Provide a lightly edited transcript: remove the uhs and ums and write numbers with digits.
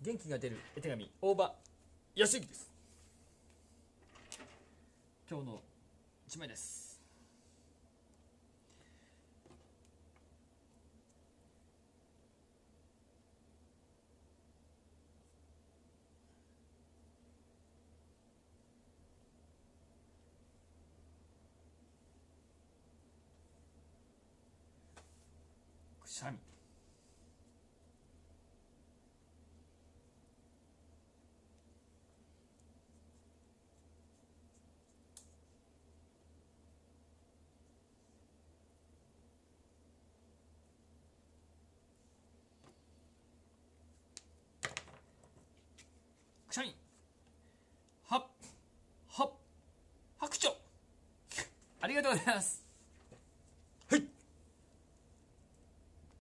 元気が出る絵手紙、大場康之です。今日の一枚です。くしゃみ。くしゃみ。はっはっ白鳥。ありがとうございます。